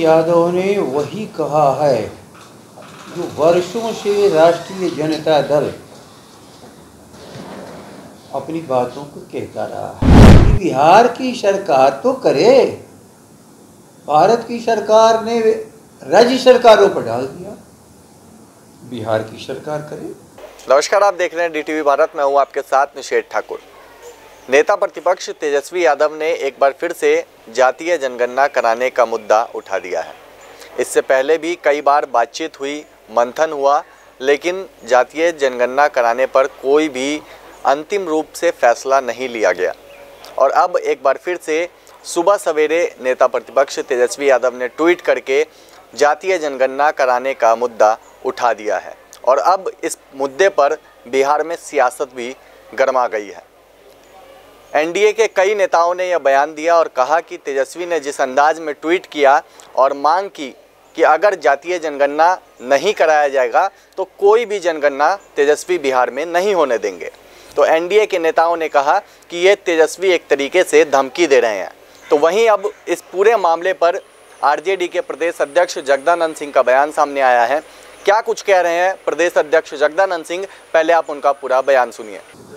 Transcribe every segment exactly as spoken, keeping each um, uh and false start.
यादव ने वही कहा है जो वर्षों से राष्ट्रीय जनता दल अपनी बातों को कहता रहा है कि बिहार की सरकार तो करे। भारत की सरकार ने राज्य सरकारों पर डाल दिया, बिहार की सरकार करे। नमस्कार, आप देख रहे हैं डीटीवी भारत। मैं हूं आपके साथ निषेध ठाकुर। नेता प्रतिपक्ष तेजस्वी यादव ने एक बार फिर से जातीय जनगणना कराने का मुद्दा उठा दिया है। इससे पहले भी कई बार बातचीत हुई, मंथन हुआ, लेकिन जातीय जनगणना कराने पर कोई भी अंतिम रूप से फैसला नहीं लिया गया। और अब एक बार फिर से सुबह सवेरे नेता प्रतिपक्ष तेजस्वी यादव ने ट्वीट करके जातीय जनगणना कराने का मुद्दा उठा दिया है। और अब इस मुद्दे पर बिहार में सियासत भी गर्मा गई है। एनडीए के कई नेताओं ने यह बयान दिया और कहा कि तेजस्वी ने जिस अंदाज में ट्वीट किया और मांग की कि अगर जातीय जनगणना नहीं कराया जाएगा तो कोई भी जनगणना तेजस्वी बिहार में नहीं होने देंगे। तो एनडीए के नेताओं ने कहा कि ये तेजस्वी एक तरीके से धमकी दे रहे हैं। तो वहीं अब इस पूरे मामले पर आरजेडी के प्रदेश अध्यक्ष जगदानंद सिंह का बयान सामने आया है। क्या कुछ कह रहे हैं प्रदेश अध्यक्ष जगदानंद सिंह, पहले आप उनका पूरा बयान सुनिए।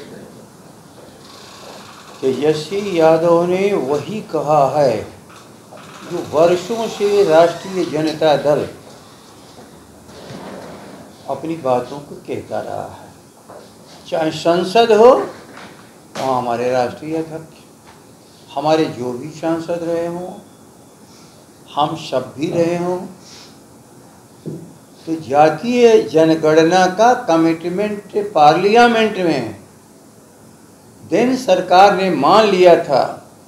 तेजस्वी यादव ने वही कहा है जो वर्षों से राष्ट्रीय जनता दल अपनी बातों को कहता रहा है। चाहे संसद हो, वहाँ हमारे राष्ट्रीय अध्यक्ष, हमारे जो भी सांसद रहे हों, हम सब भी रहे हों, तो जातीय जनगणना का कमिटमेंट पार्लियामेंट में देन सरकार ने मान लिया था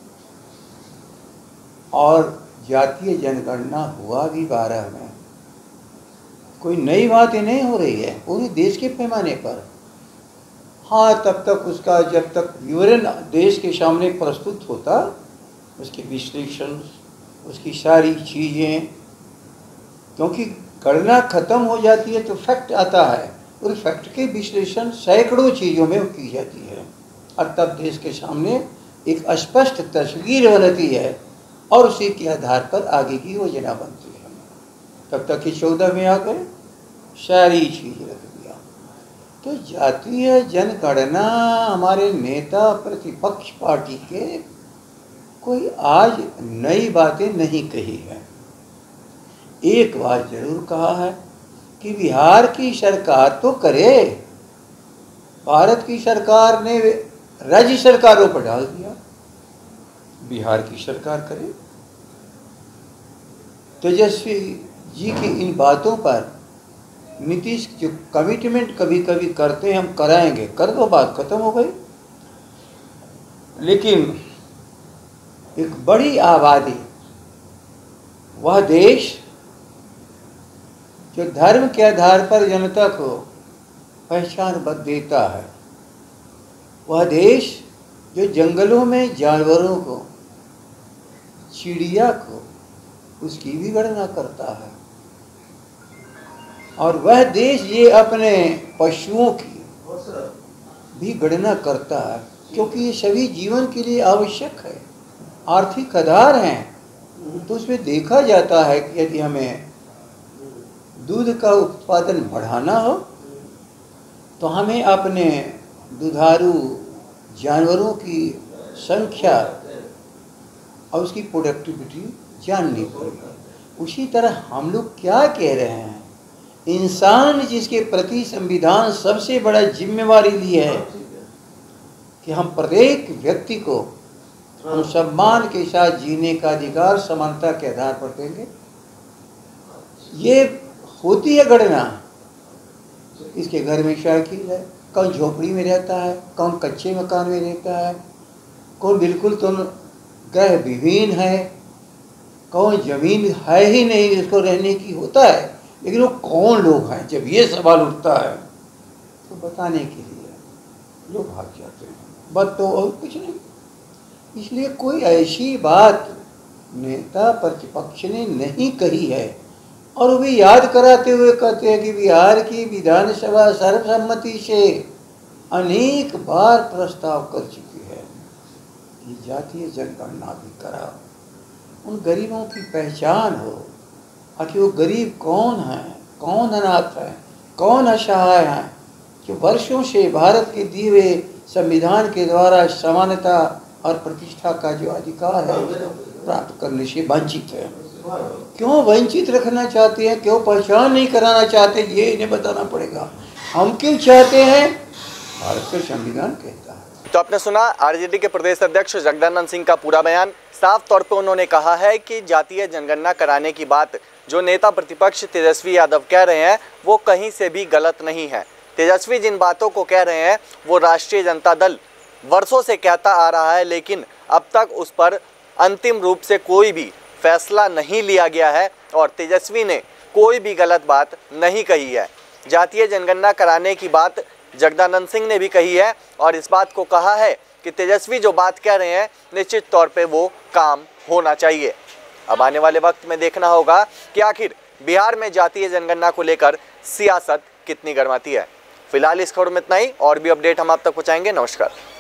और जातीय जनगणना हुआ भी बारह में। कोई नई बात ही नहीं हो रही है पूरे देश के पैमाने पर। हाँ, तब तक उसका जब तक विवरण देश के सामने प्रस्तुत होता, उसके विश्लेषण, उसकी सारी चीज़ें, क्योंकि गणना खत्म हो जाती है तो फैक्ट आता है और फैक्ट के विश्लेषण सैकड़ों चीज़ों में की जाती है और तब देश के सामने एक स्पष्ट तस्वीर बनती है और उसी के आधार पर आगे की योजना बनती है। तब तक कि चौदह में आ गए, सारी चीज़ रख दिया। तो जातीय जनगणना हमारे नेता प्रतिपक्ष पार्टी के कोई आज नई बातें नहीं कही है। एक बात जरूर कहा है कि बिहार की सरकार तो करे। भारत की सरकार ने राज्य सरकारों पर डाल दिया, बिहार की सरकार करे। तेजस्वी जी की इन बातों पर नीतीश जो कमिटमेंट कभी कभी करते हैं, हम कराएंगे, कर दो, बात खत्म हो गई। लेकिन एक बड़ी आबादी, वह देश जो धर्म के आधार पर जनता को पहचान बद देता है, वह देश जो जंगलों में जानवरों को, चिड़िया को, उसकी भी गणना करता है, और वह देश ये अपने पशुओं की भी गणना करता है, क्योंकि ये सभी जीवन के लिए आवश्यक है, आर्थिक आधार हैं। तो उसमें देखा जाता है कि यदि हमें दूध का उत्पादन बढ़ाना हो तो हमें अपने दुधारू जानवरों की संख्या और उसकी प्रोडक्टिविटी जाननी पड़ेगी। उसी तरह हम लोग क्या कह रहे हैं, इंसान जिसके प्रति संविधान सबसे बड़ा जिम्मेवारी ली है कि हम प्रत्येक व्यक्ति को हम सम्मान के साथ जीने का अधिकार समानता के आधार पर देंगे। ये होती है गणना। इसके घर में साइकिल है, कौन झोपड़ी में रहता है, कौन कच्चे मकान में रहता है, कौन बिल्कुल तो ग्रह विहीन है, कौन जमीन है ही नहीं जिसको रहने की होता है। लेकिन वो कौन लोग हैं, जब ये सवाल उठता है तो बताने के लिए लोग भाग जाते हैं, बात तो और कुछ नहीं। इसलिए कोई ऐसी बात नेता प्रतिपक्ष ने नहीं कही है और वो भी याद कराते हुए कहते हैं कि बिहार की विधानसभा सर्वसम्मति से अनेक बार प्रस्ताव कर चुकी है कि जातीय जनगणना भी कराओ, उन गरीबों की पहचान हो, आखिर वो गरीब कौन है, कौन अनाथ है, कौन असहाय है, जो वर्षों से भारत के दिए हुए संविधान के द्वारा समानता और प्रतिष्ठा का जो अधिकार है प्राप्त करने से वंचित है। क्यों वंचित रखना चाहते हैं, क्यों पहचान नहीं कराना चाहते, ये इन्हें बताना पड़ेगा। हम क्यों चाहते हैं, भारत का संविधान कहता है। तो आपने सुना आरजेडी के प्रदेश अध्यक्ष जगदानंद सिंह का पूरा बयान। साफ तौर पे उन्होंने कहा है कि जातीय जनगणना कराने की बात जो नेता प्रतिपक्ष तेजस्वी यादव कह रहे हैं वो कहीं से भी गलत नहीं है। तेजस्वी जिन बातों को कह रहे हैं वो राष्ट्रीय जनता दल वर्षों से कहता आ रहा है, लेकिन अब तक उस पर अंतिम रूप से कोई भी फैसला नहीं लिया गया है और तेजस्वी ने कोई भी गलत बात नहीं कही है। जातीय जनगणना कराने की बात जगदानंद सिंह ने भी कही है और इस बात को कहा है कि तेजस्वी जो बात कह रहे हैं निश्चित तौर पे वो काम होना चाहिए। अब आने वाले वक्त में देखना होगा कि आखिर बिहार में जातीय जनगणना को लेकर सियासत कितनी गर्माती है। फिलहाल इस खबर में इतना ही, और भी अपडेट हम आप तक पहुंचाएंगे। नमस्कार।